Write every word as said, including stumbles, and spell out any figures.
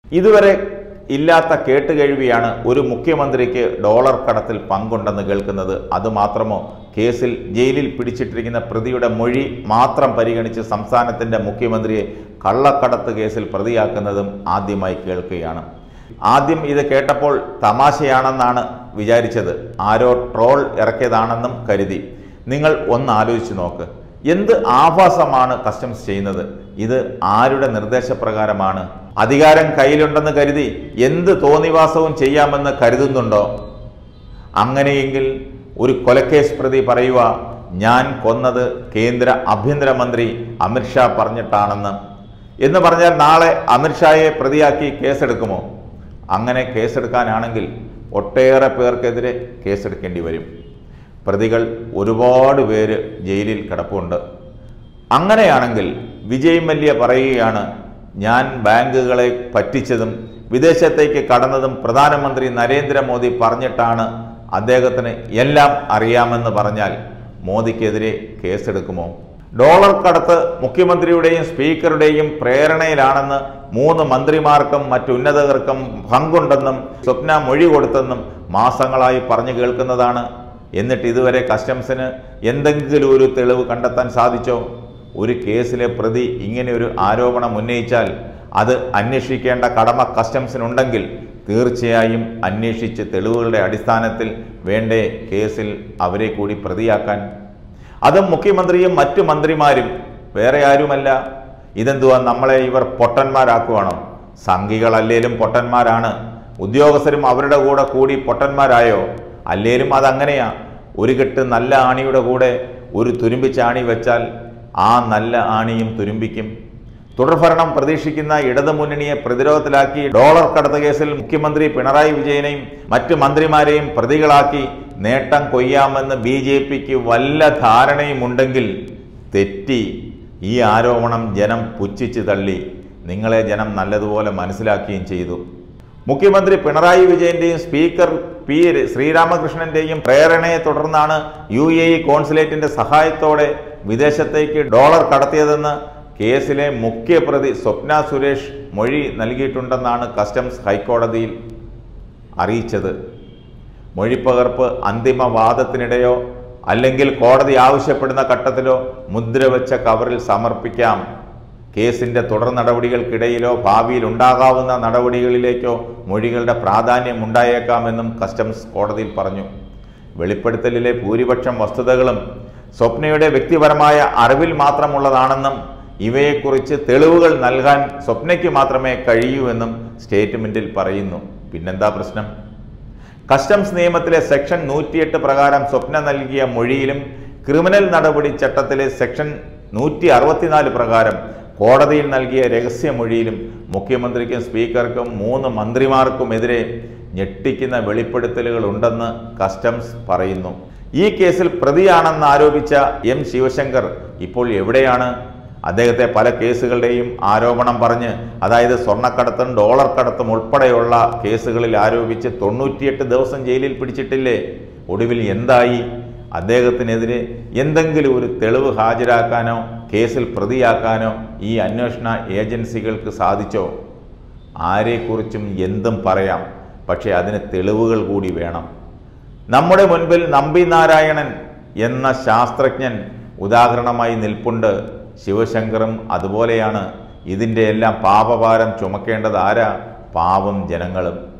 ഇതുവരെ ഇല്ലാത്ത കേട്ടുകേഴ്വിയാണ് ഒരു മുഖ്യമന്ത്രിക്ക് ഡോളർ കടത്തിൽ പങ്കുണ്ടെന്ന് കേൾക്കുന്നത്. അതുമാത്രമോ, കേസിൽ ജയിലിൽ പിടിച്ചിട്ടിരിക്കുന്ന പ്രതിയുടെ മൊഴി മാത്രം പരിഗണിച്ച് സംസ്ഥാനത്തിൻ്റെ മുഖ്യമന്ത്രിയെ കള്ളക്കടത്ത് കേസിൽ പ്രതിയാക്കുന്നതും ആദ്യമായി കേൾക്കുകയാണ്. ആദ്യം ഇത് കേട്ടപ്പോൾ തമാശയാണെന്നാണ് വിചാരിച്ചത്. ആരോ ട്രോൾ ഇറക്കിയതാണെന്നും കരുതി. നിങ്ങൾ ഒന്ന് ആലോചിച്ച് നോക്ക്. എന്ത് ആഭാസമാണ് കസ്റ്റംസ് ചെയ്യുന്നത്? ഇത് ആരുടെ നിർദ്ദേശപ്രകാരമാണ്? അധികാരം കയ്യിലുണ്ടെന്ന് കരുതി എന്ത് തോന്നിവാസവും ചെയ്യാമെന്ന് കരുതുന്നുണ്ടോ? അങ്ങനെയെങ്കിൽ ഒരു കൊലക്കേസ് പ്രതി പറയുക, ഞാൻ കൊന്നത് കേന്ദ്ര ആഭ്യന്തരമന്ത്രി അമിത്ഷാ പറഞ്ഞിട്ടാണെന്ന് എന്ന് പറഞ്ഞാൽ നാളെ അമിത്ഷായെ പ്രതിയാക്കി കേസെടുക്കുമോ? അങ്ങനെ കേസെടുക്കാനാണെങ്കിൽ ഒട്ടേറെ പേർക്കെതിരെ കേസെടുക്കേണ്ടി വരും. പ്രതികൾ ഒരുപാട് പേര് ജയിലിൽ കിടപ്പുണ്ട്. അങ്ങനെയാണെങ്കിൽ വിജയ് മല്യ പറയുകയാണ്, ഞാൻ ബാങ്കുകളെ പറ്റിച്ചതും വിദേശത്തേക്ക് കടന്നതും പ്രധാനമന്ത്രി നരേന്ദ്രമോദി പറഞ്ഞിട്ടാണ്, അദ്ദേഹത്തിന് എല്ലാം അറിയാമെന്ന് പറഞ്ഞാൽ മോദിക്കെതിരെ കേസെടുക്കുമോ? ഡോളർ കടത്ത് മുഖ്യമന്ത്രിയുടെയും സ്പീക്കറുടെയും പ്രേരണയിലാണെന്ന് മൂന്ന് മന്ത്രിമാർക്കും മറ്റുന്നതർക്കും പങ്കുണ്ടെന്നും സ്വപ്ന മൊഴി കൊടുത്തെന്നും മാസങ്ങളായി പറഞ്ഞു കേൾക്കുന്നതാണ്. എന്നിട്ട് ഇതുവരെ കസ്റ്റംസിന് എന്തെങ്കിലും ഒരു തെളിവ് കണ്ടെത്താൻ സാധിച്ചോ? ഒരു കേസിലെ പ്രതി ഇങ്ങനെ ഒരു ആരോപണം ഉന്നയിച്ചാൽ അത് അന്വേഷിക്കേണ്ട കടമ കസ്റ്റംസിനുണ്ടെങ്കിൽ തീർച്ചയായും അന്വേഷിച്ച് തെളിവുകളുടെ അടിസ്ഥാനത്തിൽ വേണ്ടേ കേസിൽ അവരെ കൂടി പ്രതിയാക്കാൻ. അതും മുഖ്യമന്ത്രിയും മറ്റു മന്ത്രിമാരും, വേറെ ആരുമല്ല. ഇതെന്തുവാ, നമ്മളെ ഇവർ പൊട്ടന്മാരാക്കുവാണോ? സംഘികളല്ലേലും പൊട്ടന്മാരാണ്. ഉദ്യോഗസ്ഥരും അവരുടെ കൂടെ കൂടി പൊട്ടന്മാരായോ? അല്ലേലും അതങ്ങനെയാ. ഒരു കെട്ട് നല്ല ആണിയുടെ കൂടെ ഒരു തുരുമ്പിച്ച ആണി വെച്ചാൽ ആ നല്ല ആണിയും തുരുമ്പിക്കും. തുടർഭരണം പ്രതീക്ഷിക്കുന്ന ഇടതുമുന്നണിയെ പ്രതിരോധത്തിലാക്കി ഡോളർ കടത്ത് കേസിൽ മുഖ്യമന്ത്രി പിണറായി വിജയനെയും മറ്റു മന്ത്രിമാരെയും പ്രതികളാക്കി നേട്ടം കൊയ്യാമെന്ന് ബി ജെ പിക്ക് വല്ല ധാരണയുമുണ്ടെങ്കിൽ തെറ്റി. ഈ ആരോപണം ജനം പുച്ഛിച്ച് തള്ളി. നിങ്ങളെ ജനം നല്ലതുപോലെ മനസ്സിലാക്കുകയും ചെയ്തു. മുഖ്യമന്ത്രി പിണറായി വിജയന്റെയും സ്പീക്കർ പി ശ്രീരാമകൃഷ്ണന്റെയും പ്രേരണയെ തുടർന്നാണ് യു എ ഇ കോൺസുലേറ്റിന്റെ സഹായത്തോടെ വിദേശത്തേക്ക് ഡോളർ കടത്തിയതെന്ന് കേസിലെ മുഖ്യപ്രതി സ്വപ്ന സുരേഷ് മൊഴി നൽകിയിട്ടുണ്ടെന്നാണ് കസ്റ്റംസ് ഹൈക്കോടതിയിൽ അറിയിച്ചത്. മൊഴിപ്പകർപ്പ് അന്തിമ വാദത്തിനിടെയോ അല്ലെങ്കിൽ കോടതി ആവശ്യപ്പെടുന്ന ഘട്ടത്തിലോ മുദ്രവെച്ച കവറിൽ സമർപ്പിക്കാം. കേസിന്റെ തുടർ നടപടികൾക്കിടയിലോ ഭാവിയിൽ ഉണ്ടാകാവുന്ന നടപടികളിലേക്കോ മൊഴികളുടെ പ്രാധാന്യം ഉണ്ടായേക്കാമെന്നും കസ്റ്റംസ് കോടതിയിൽ പറഞ്ഞു. വെളിപ്പെടുത്തലിലെ ഭൂരിപക്ഷം വസ്തുതകളും സ്വപ്നയുടെ വ്യക്തിപരമായ അറിവിൽ മാത്രമുള്ളതാണെന്നും ഇവയെക്കുറിച്ച് തെളിവുകൾ നൽകാൻ സ്വപ്നയ്ക്ക് മാത്രമേ കഴിയൂ എന്നും സ്റ്റേറ്റ്മെന്റിൽ പറയുന്നു. പിന്നെന്താ പ്രശ്നം? കസ്റ്റംസ് നിയമത്തിലെ സെക്ഷൻ നൂറ്റിയെട്ട് പ്രകാരം സ്വപ്ന നൽകിയ മൊഴിയിലും ക്രിമിനൽ നടപടി ചട്ടത്തിലെ സെക്ഷൻ നൂറ്റി അറുപത്തിനാല് പ്രകാരം കോടതിയിൽ നൽകിയ രഹസ്യമൊഴിയിലും മുഖ്യമന്ത്രിക്കും സ്പീക്കർക്കും മൂന്ന് മന്ത്രിമാർക്കുമെതിരെ ഞെട്ടിക്കുന്ന വെളിപ്പെടുത്തലുകൾ ഉണ്ടെന്ന് കസ്റ്റംസ് പറയുന്നു. ഈ കേസിൽ പ്രതിയാണെന്ന് ആരോപിച്ച എം ശിവശങ്കർ ഇപ്പോൾ എവിടെയാണ്? അദ്ദേഹത്തെ പല കേസുകളുടെയും ആരോപണം പറഞ്ഞ്, അതായത് സ്വർണ്ണക്കടത്തും ഡോളർ കടത്തും ഉൾപ്പെടെയുള്ള കേസുകളിൽ ആരോപിച്ച് തൊണ്ണൂറ്റിയെട്ട് ദിവസം ജയിലിൽ പിടിച്ചിട്ടില്ലേ? ഒടുവിൽ എന്തായി? അദ്ദേഹത്തിനെതിരെ എന്തെങ്കിലും ഒരു തെളിവ് ഹാജരാക്കാനോ കേസിൽ പ്രതിയാക്കാനോ ഈ അന്വേഷണ ഏജൻസികൾക്ക് സാധിച്ചോ? ആരെക്കുറിച്ചും എന്തും പറയാം, പക്ഷേ അതിന് തെളിവുകൾ കൂടി വേണം. നമ്മുടെ മുൻപിൽ നമ്പി നാരായണൻ എന്ന ശാസ്ത്രജ്ഞൻ ഉദാഹരണമായി നിൽപ്പുണ്ട്. ശിവശങ്കറും അതുപോലെയാണ്. ഇതിൻ്റെ എല്ലാം പാപഭാരം ചുമക്കേണ്ടത് ആരാ? പാവം ജനങ്ങളും.